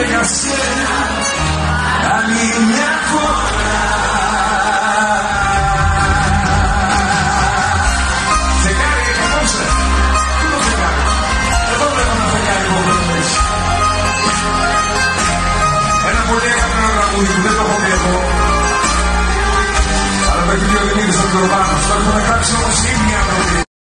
για σένα άλλη μια φορά. Φεγγάρι, απόψε. Πού το φεγγάρι? Εδώ βλέπω ένα φεγγάρι που βλέπεις. Ένα πολύ αγαπημένο τραγούδι που δεν το έχω πει εδώ. Αλλά το έχει πει ο Δημήτρης ο Κορβάνος. Το έχουν γράψει όμως οι ίδιοι άνθρωποι.